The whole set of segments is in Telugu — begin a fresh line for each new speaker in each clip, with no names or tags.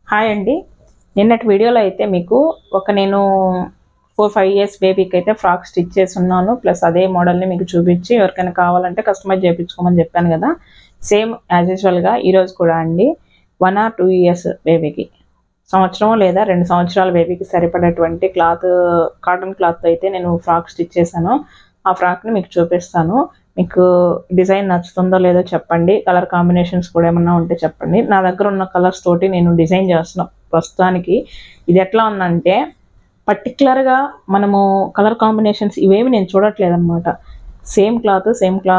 హాయ్ అండి. నిన్నటి వీడియోలో అయితే మీకు నేను 4-5 ఇయర్స్ బేబీకి అయితే ఫ్రాక్ స్టిచ్ చేసి ఉన్నాను. ప్లస్ అదే మోడల్ని మీకు చూపించి ఎవరికైనా కావాలంటే కస్టమైజ్ చేయించుకోమని చెప్పాను కదా. సేమ్ యాజ్ యూజువల్గా ఈరోజు కూడా అండి 1 or 2 ఇయర్స్ బేబీకి, సంవత్సరం లేదా 2 సంవత్సరాల బేబీకి సరిపడేటువంటి కాటన్ క్లాత్ అయితే నేను ఫ్రాక్ స్టిచ్ చేశాను. ఆ ఫ్రాక్ని మీకు చూపిస్తాను. మీకు డిజైన్ నచ్చుతుందో లేదో చెప్పండి. కలర్ కాంబినేషన్స్ కూడా ఏమన్నా ఉంటే చెప్పండి. నా దగ్గర ఉన్న కలర్స్ తోటి నేను డిజైన్ చేస్తున్నాను ప్రస్తుతానికి. ఇది ఎట్లా ఉందంటే పర్టికులర్గా మనము కలర్ కాంబినేషన్స్ ఇవేమి నేను చూడట్లేదు అనమాట. సేమ్ క్లాత్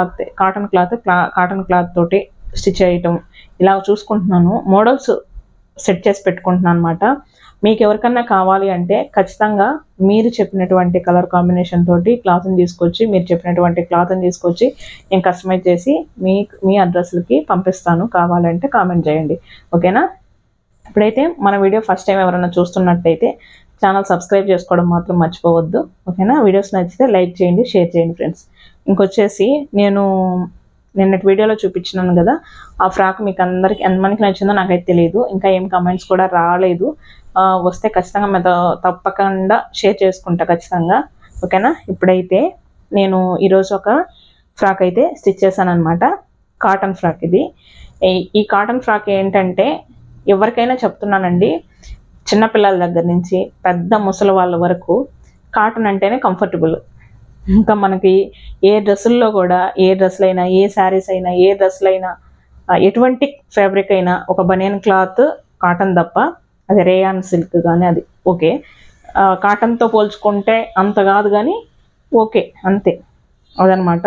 కాటన్ క్లాత్ తోటి స్టిచ్ చేయటం ఇలా చూసుకుంటున్నాను. మోడల్స్ సెట్ చేసి పెట్టుకుంటున్నాను అనమాట. మీకు ఎవరికన్నా కావాలి అంటే ఖచ్చితంగా మీరు చెప్పినటువంటి కలర్ కాంబినేషన్ తోటి క్లాత్ని తీసుకొచ్చి, మీరు చెప్పినటువంటి క్లాత్ని తీసుకొచ్చి నేను కస్టమైజ్ చేసి మీ అడ్రస్లకి పంపిస్తాను. కావాలంటే కామెంట్ చేయండి, ఓకేనా? ఇప్పుడైతే మన వీడియో ఫస్ట్ టైం ఎవరైనా చూస్తున్నట్టయితే ఛానల్ సబ్స్క్రైబ్ చేసుకోవడం మాత్రం మర్చిపోవద్దు, ఓకేనా? వీడియోస్ నచ్చితే లైక్ చేయండి, షేర్ చేయండి ఫ్రెండ్స్. ఇంకొచ్చేసి నేను నిన్నటి వీడియోలో చూపించినాను కదా, ఆ ఫ్రాక్ మీకు అందరికి ఎంతమందికి నచ్చిందో నాకైతే తెలియదు. ఇంకా ఏం కమెంట్స్ కూడా రాలేదు. వస్తే ఖచ్చితంగా మీతో తప్పకుండా షేర్ చేసుకుంటా ఖచ్చితంగా, ఓకేనా? ఇప్పుడైతే నేను ఈరోజు ఒక ఫ్రాక్ అయితే స్టిచ్ చేశాను అనమాట. కాటన్ ఫ్రాక్ ఇది. ఈ కాటన్ ఫ్రాక్ ఏంటంటే ఎవరికైనా చెప్తున్నానండి, చిన్నపిల్లల దగ్గర నుంచి పెద్ద ముసలి వాళ్ళ వరకు కాటన్ అంటేనే కంఫర్టబుల్. ఇంకా మనకి ఏ డ్రెస్సుల్లో కూడా, ఏ డ్రెస్సులు అయినా, ఏ శారీస్ అయినా, ఏ డ్రెస్సులు అయినా, ఎటువంటి ఫ్యాబ్రిక్ అయినా ఒక బనియన్ క్లాత్ కాటన్ తప్ప, అది రేయాన్ సిల్క్ కానీ అది ఓకే. కాటన్తో పోల్చుకుంటే అంత కాదు కానీ ఓకే, అంతే అదనమాట.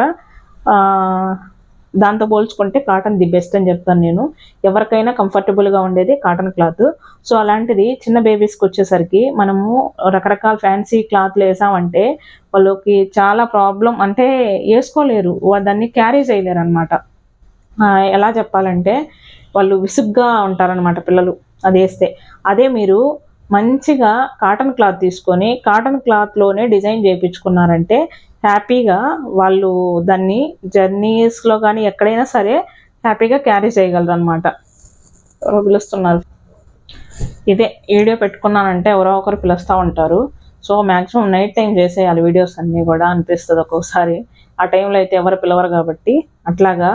దాంతో పోల్చుకుంటే కాటన్ ది బెస్ట్ అని చెప్తాను నేను. ఎవరికైనా కంఫర్టబుల్గా ఉండేది కాటన్ క్లాత్. సో అలాంటిది చిన్న బేబీస్కి వచ్చేసరికి మనము రకరకాల ఫ్యాన్సీ క్లాత్లు వేసామంటే వాళ్ళకి చాలా ప్రాబ్లం, అంటే వేసుకోలేరు, దాన్ని క్యారీ చేయలేరు అనమాట. ఎలా చెప్పాలంటే వాళ్ళు విసుగ్గా ఉంటారనమాట పిల్లలు అది వేస్తే. అదే మీరు మంచిగా కాటన్ క్లాత్ తీసుకొని కాటన్ క్లాత్లోనే డిజైన్ చేయించుకున్నారంటే హ్యాపీగా వాళ్ళు దాన్ని జర్నీస్లో కానీ ఎక్కడైనా సరే హ్యాపీగా క్యారీ చేయగలరు అనమాట. ఎవరో పిలుస్తున్నారు. ఇదే వీడియో పెట్టుకున్నానంటే ఎవరో ఒకరు పిలుస్తూ ఉంటారు. సో మ్యాక్సిమం నైట్ టైం చేసేయాలి వీడియోస్ అన్నీ కూడా అనిపిస్తుంది ఒక్కొక్కసారి. ఆ టైంలో అయితే ఎవరు పిలవరు కాబట్టి అట్లాగా.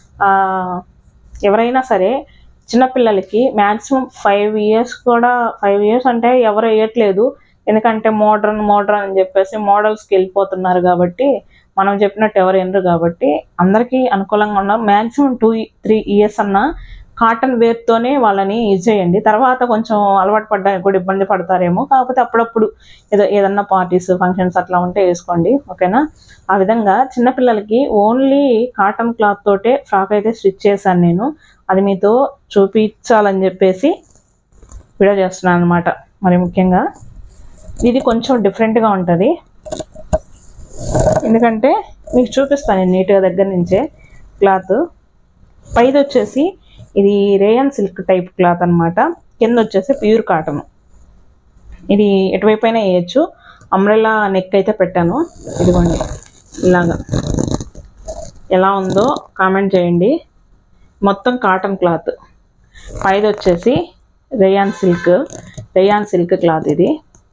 ఎవరైనా సరే చిన్నపిల్లలకి మ్యాక్సిమం 5 ఇయర్స్ కూడా, 5 ఇయర్స్ అంటే ఎవరు వేయట్లేదు, ఎందుకంటే మోడ్రన్ అని చెప్పేసి మోడల్స్కి వెళ్ళిపోతున్నారు కాబట్టి, మనం చెప్పినట్టు ఎవరు వినరు కాబట్టి అందరికీ అనుకూలంగా ఉన్న మ్యాక్సిమం 2-3 ఇయర్స్ అన్న కాటన్ వేర్తోనే వాళ్ళని యూజ్ చేయండి. తర్వాత కొంచెం అలవాటు పడడానికి కూడా ఇబ్బంది పడతారేమో, కాకపోతే అప్పుడప్పుడు ఏదన్నా పార్టీస్, ఫంక్షన్స్ అట్లా ఉంటే వేసుకోండి, ఓకేనా? ఆ విధంగా చిన్నపిల్లలకి ఓన్లీ కాటన్ క్లాత్ తోటే ఫ్రాక్ అయితే స్టిచ్ చేశాను నేను. అది మీతో చూపించాలని చెప్పేసి వీడియో చేస్తున్నాను అనమాట. మరి ముఖ్యంగా ఇది కొంచెం డిఫరెంట్గా ఉంటుంది, ఎందుకంటే మీకు చూపిస్తాను నేను నీట్గా దగ్గర నుంచే. క్లాత్ పైది వచ్చేసి ఇది రేయాన్ సిల్క్ టైప్ క్లాత్ అనమాట. కింద వచ్చేసి ప్యూర్ కాటన్. ఇది ఎటువైపు అయినా వేయచ్చు. అంబ్రెల్లా నెక్ అయితే పెట్టాను. ఇదిగోండి ఇలాగా. ఎలా ఉందో కామెంట్ చేయండి. మొత్తం కాటన్ క్లాత్. పైది వచ్చేసి రేయాన్ సిల్క్ క్లాత్ ఇది.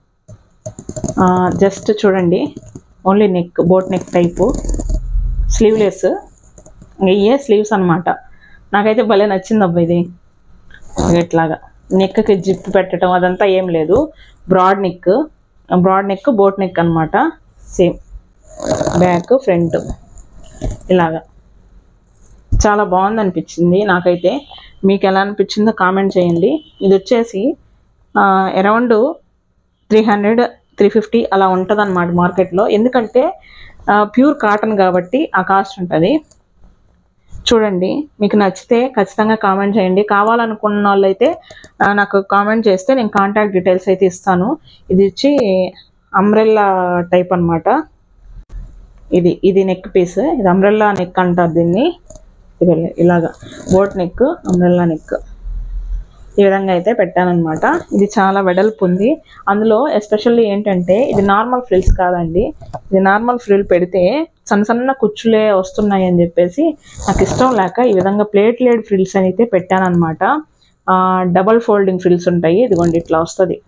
జస్ట్ చూడండి, only neck, boat neck type, sleeveless. ఇవే స్లీవ్స్ అనమాట. నాకైతే భలే నచ్చింది అబ్బా ఇది. ఇట్లాగా నెక్కి జిప్ పెట్టడం అదంతా ఏం లేదు. బ్రాడ్ నెక్, బోట్ నెక్ అనమాట. సేమ్ బ్యాక్, ఫ్రంట్ ఇలాగా. చాలా బాగుంది అనిపించింది నాకైతే. మీకు ఎలా అనిపించిందో కామెంట్ చేయండి. ఇది వచ్చేసి అరౌండ్ 300-350 అలా ఉంటుంది అన్నమాట మార్కెట్లో. ఎందుకంటే ప్యూర్ కాటన్ కాబట్టి ఆ కాస్ట్ ఉంటుంది. చూడండి, మీకు నచ్చితే ఖచ్చితంగా కామెంట్ చేయండి. కావాలనుకున్న వాళ్ళు అయితే నాకు కామెంట్ చేస్తే నేను కాంటాక్ట్ డీటెయిల్స్ అయితే ఇస్తాను. ఇది వచ్చి అంబ్రెల్లా టైప్ అనమాట. ఇది నెక్ పీస్. ఇది అంబ్రెల్లా నెక్ అంటారు దీన్ని. ఇలాగా బోట్ నెక్, అంబ్రెల్లా నెక్, ఈ విధంగా అయితే పెట్టానమాట. ఇది చాలా వెడల్పు ఉంది. అందులో ఎస్పెషల్లీ ఏంటంటే ఇది నార్మల్ ఫ్రిల్స్ కాదండి. ఇది నార్మల్ ఫ్రిల్ పెడితే సన్న కుచ్చులే వస్తున్నాయి అని చెప్పేసి నాకు ఇష్టం లేక ఈ విధంగా ప్లేటెడ్ ఫ్రిల్స్ అయితే పెట్టానమాట. డబల్ ఫోల్డింగ్ ఫ్రిల్స్ ఉంటాయి. ఇదిగోండి ఇట్లా వస్తుంది.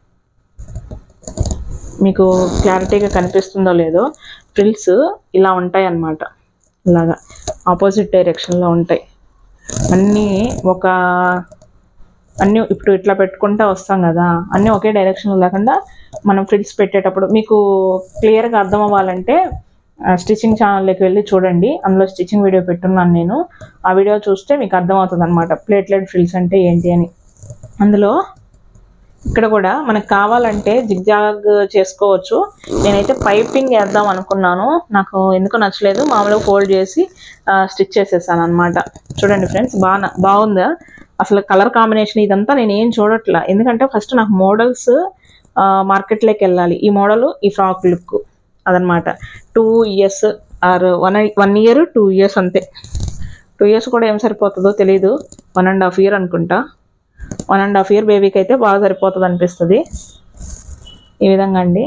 మీకు క్లారిటీగా కనిపిస్తుందో లేదో, ఫ్రిల్స్ ఇలా ఉంటాయి అన్నమాట. ఇలాగా ఆపోజిట్ డైరెక్షన్లో ఉంటాయి అన్నీ. అన్నీ ఇప్పుడు ఇట్లా పెట్టుకుంటూ వస్తాం కదా, అన్నీ ఒకే డైరెక్షన్లో లేకుండా మనం ఫ్రిల్స్ పెట్టేటప్పుడు మీకు క్లియర్గా అర్థం అవ్వాలంటే స్టిచ్చింగ్ ఛానల్లోకి వెళ్ళి చూడండి. అందులో స్టిచ్చింగ్ వీడియో పెట్టున్నాను నేను. ఆ వీడియో చూస్తే మీకు అర్థమవుతుంది అనమాట ప్లేట్లెట్ ఫ్రిల్స్ అంటే ఏంటి అని. అందులో ఇక్కడ కూడా మనకు కావాలంటే జిగ్జాగ్ చేసుకోవచ్చు. నేనైతే పైపింగ్ వేద్దాం అనుకున్నాను, నాకు ఎందుకు నచ్చలేదు. మామూలుగా ఫోల్డ్ చేసి స్టిచ్ చేసేసాను అనమాట. చూడండి ఫ్రెండ్స్, బాగుందా అసలు కలర్ కాంబినేషన్? ఇదంతా నేను ఏం చూడట్లా, ఎందుకంటే ఫస్ట్ నాకు మోడల్స్ మార్కెట్లోకి వెళ్ళాలి. ఈ మోడల్, ఈ ఫ్రాక్ లుక్ అదనమాట. 2 years ఆర్ 1 year 2 years అంతే. 2 years కూడా ఏం సరిపోతుందో తెలీదు, 1.5 year అనుకుంటా. 1.5 year బేబీకి అయితే బాగా సరిపోతుంది అనిపిస్తుంది. ఈ విధంగా అండి.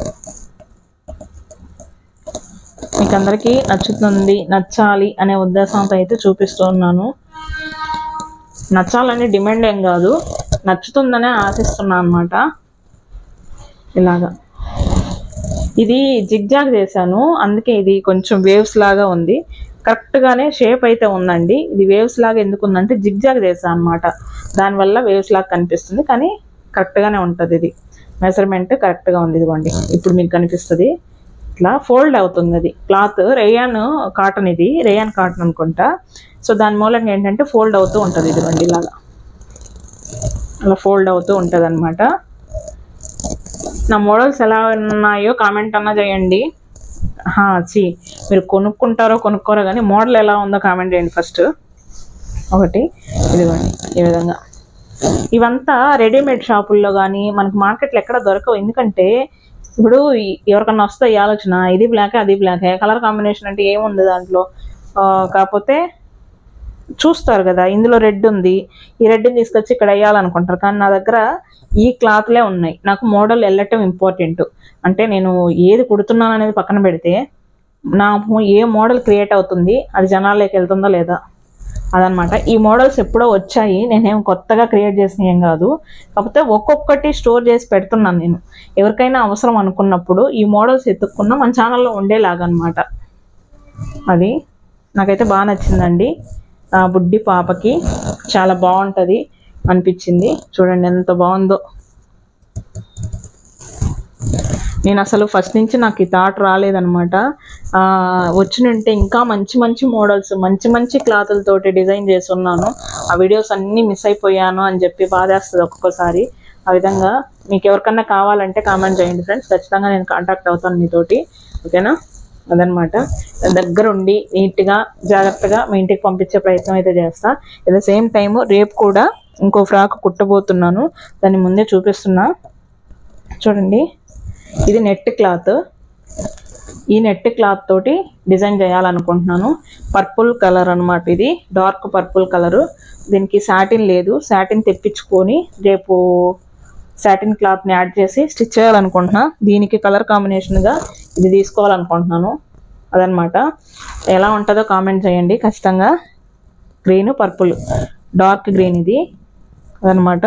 మీకు అందరికీ నచ్చుతుంది, నచ్చాలి అనే ఉద్దేశంతో అయితే చూపిస్తూ ఉన్నాను. నచ్చాలని డిమాండ్ ఏం కాదు, నచ్చుతుందనే ఆశిస్తున్నాను అనమాట. ఇలాగా ఇది జిగ్జాగ్ చేశాను, అందుకే ఇది కొంచెం వేవ్స్ లాగా ఉంది. కరెక్ట్గానే షేప్ అయితే ఉందండి. ఇది వేవ్స్ లాగా ఎందుకు ఉందంటే జిగ్జాగ్ చేశాను అనమాట, దానివల్ల వేవ్స్ లాగా కనిపిస్తుంది. కానీ కరెక్ట్గానే ఉంటుంది. ఇది మెజర్మెంట్ కరెక్ట్గా ఉంది. ఇదిగోండి ఇప్పుడు మీకు కనిపిస్తుంది. ఇట్లా ఫోల్డ్ అవుతుంది. అది క్లాత్ రేయాన్ కాటన్, ఇది రేయాన్ కాటన్ అనుకుంటా. సో దాని మూలంగా ఏంటంటే ఫోల్డ్ అవుతూ ఉంటుంది. ఇదిగోండి ఇలాగా అలా ఫోల్డ్ అవుతూ ఉంటుంది అనమాట. నా మోడల్స్ ఎలా ఉన్నాయో కామెంట్ అన్నా చేయండి. మీరు కొనుక్కుంటారో కొనుక్కోరో కానీ మోడల్ ఎలా ఉందో కామెంట్ చేయండి ఫస్ట్. ఒకటి ఇదిగోండి ఈ విధంగా. ఇవంతా రెడీమేడ్ షాపుల్లో కానీ మనకు మార్కెట్లో ఎక్కడ దొరకవు. ఎందుకంటే ఇప్పుడు ఎవరికన్నా వస్తే ఈ ఆలోచన, ఇది బ్లాకే అది బ్లాకే, కలర్ కాంబినేషన్ అంటే ఏముంది దాంట్లో, కాకపోతే చూస్తారు కదా ఇందులో రెడ్ ఉంది, ఈ రెడ్ని తీసుకొచ్చి ఇక్కడ వేయాలనుకుంటారు. కానీ నా దగ్గర ఈ క్లాత్లే ఉన్నాయి. నాకు మోడల్ వెళ్ళటం ఇంపార్టెంట్. అంటే నేను ఏది కుడుతున్నాను అనేది పక్కన పెడితే, నాకు ఏ మోడల్ క్రియేట్ అవుతుంది, అది జనాల్లోకి వెళ్తుందా లేదా అదనమాట. ఈ మోడల్స్ ఎప్పుడో వచ్చాయి, నేనేం కొత్తగా క్రియేట్ చేసిన ఏం కాదు. కాకపోతే ఒక్కొక్కటి స్టోర్ చేసి పెడుతున్నాను నేను. ఎవరికైనా అవసరం అనుకున్నప్పుడు ఈ మోడల్స్ ఎత్తుక్కున్నా మన ఛానల్లో ఉండేలాగనమాట. అది నాకైతే బాగా నచ్చిందండి. బుడ్డి పాపకి చాలా బాగుంటుంది అనిపించింది. చూడండి ఎంత బాగుందో. నేను అసలు ఫస్ట్ నుంచి నాకు ఈ థాట్ రాలేదనమాట. వచ్చినుంటే ఇంకా మంచి మంచి మోడల్స్, మంచి మంచి క్లాతులతోటి డిజైన్ చేసి ఉన్నాను. ఆ వీడియోస్ అన్నీ మిస్ అయిపోయాను అని చెప్పి బాధేస్తుంది ఒక్కొక్కసారి. ఆ విధంగా మీకు ఎవరికన్నా కావాలంటే కామెంట్ చేయండి ఫ్రెండ్స్, ఖచ్చితంగా నేను కాంటాక్ట్ అవుతాను మీతోటి. ఓకేనా? అదనమాట. దగ్గరుండి నీట్గా జాగ్రత్తగా మీ ఇంటికి పంపించే ప్రయత్నం అయితే చేస్తా. ఎట్ ద సేమ్ టైము రేపు కూడా ఇంకో ఫ్రాక్ కుట్టబోతున్నాను, దాన్ని ముందే చూపిస్తున్నా. చూడండి, ఇది నెట్ క్లాత్. ఈ నెట్ క్లాత్ తోటి డిజైన్ చేయాలనుకుంటున్నాను. పర్పుల్ కలర్ అనమాట, ఇది డార్క్ పర్పుల్ కలరు. దీనికి సాటిన్ లేదు, సాటిన్ తెప్పించుకొని రేపు సాటిన్ క్లాత్ని యాడ్ చేసి స్టిచ్ చేయాలనుకుంటున్నా. దీనికి కలర్ కాంబినేషన్గా ఇది తీసుకోవాలనుకుంటున్నాను. అదనమాట. ఎలా ఉంటుందో కామెంట్ చేయండి ఖచ్చితంగా. గ్రీన్ పర్పుల్, డార్క్ గ్రీన్ ఇది అదనమాట.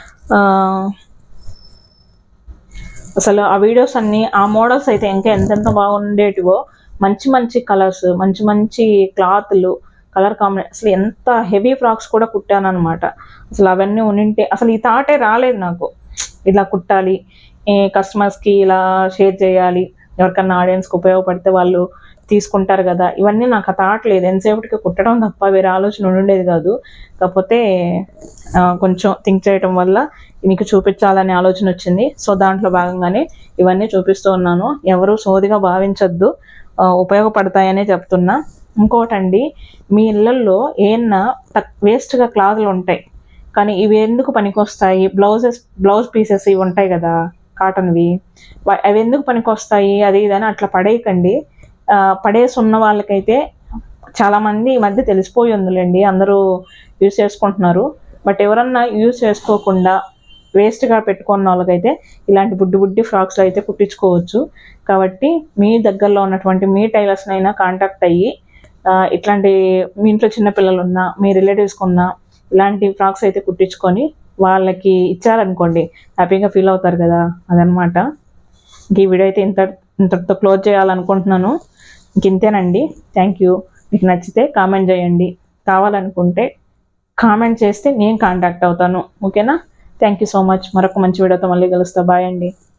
అసలు ఆ వీడియోస్ అన్నీ, ఆ మోడల్స్ అయితే ఇంకా ఎంతెంత బాగుండేటివో. మంచి మంచి కలర్స్, మంచి మంచి క్లాత్లు, కలర్ కాంబినేషన్, అసలు ఎంత హెవీ ఫ్రాక్స్ కూడా కుట్టాను అనమాట. అసలు అవన్నీ ఉండింటే అసలు ఈ థాటే రాలేదు నాకు, ఇలా కుట్టాలి, కస్టమర్స్కి ఇలా షేర్ చేయాలి, ఎవరికన్నా ఆడియన్స్కి ఉపయోగపడితే వాళ్ళు తీసుకుంటారు కదా. ఇవన్నీ నాకు ఆ థాట్ లేదు. ఎంతసేపటికి కుట్టడం తప్ప వేరే ఆలోచన ఉండేది కాదు. కాకపోతే కొంచెం థింక్ చేయటం వల్ల మీకు చూపించాలనే ఆలోచన వచ్చింది. సో దాంట్లో భాగంగానే ఇవన్నీ చూపిస్తూ ఉన్నాను. ఎవరు సోదిగా భావించొద్దు, ఉపయోగపడతాయనే చెప్తున్నా. ఇంకోటండి, మీ ఇళ్ళల్లో ఏమన్నా వేస్ట్గా క్లాతులు ఉంటాయి కానీ ఇవి ఎందుకు పనికొస్తాయి, బ్లౌజ్ పీసెస్ ఇవి ఉంటాయి కదా కాటన్వి, అవి ఎందుకు పనికొస్తాయి అది ఇదని అట్లా పడేయకండి. పడేసి ఉన్న వాళ్ళకైతే చాలామంది ఈ మధ్య తెలిసిపోయి ఉందిలేండి, అందరూ యూజ్ చేసుకుంటున్నారు. బట్ ఎవరన్నా యూజ్ చేసుకోకుండా వేస్ట్గా పెట్టుకున్న వాళ్ళకైతే ఇలాంటి బుడ్డి ఫ్రాక్స్లో అయితే కుట్టించుకోవచ్చు. కాబట్టి మీ దగ్గరలో ఉన్నటువంటి మీ టైలర్స్నైనా కాంటాక్ట్ అయ్యి ఇట్లాంటి మీ ఇంట్లో చిన్నపిల్లలు ఉన్నా, మీ రిలేటివ్స్కి ఉన్నా
ఇలాంటి ఫ్రాక్స్ అయితే కుట్టించుకొని వాళ్ళకి ఇచ్చారనుకోండి హ్యాపీగా ఫీల్ అవుతారు కదా, అదనమాట. ఈ వీడియో అయితే ఇంతటితో క్లోజ్ చేయాలనుకుంటున్నాను. ఇంతేనండి. Thank you. మీకు నచ్చితే కామెంట్ చేయండి, కావాలనుకుంటే కామెంట్ చేస్తే నేను కాంటాక్ట్ అవుతాను. ఓకేనా? Thank you so much. మరొక మంచి వీడియోతో మళ్ళీ కలుస్తా. బాయ్ అండి.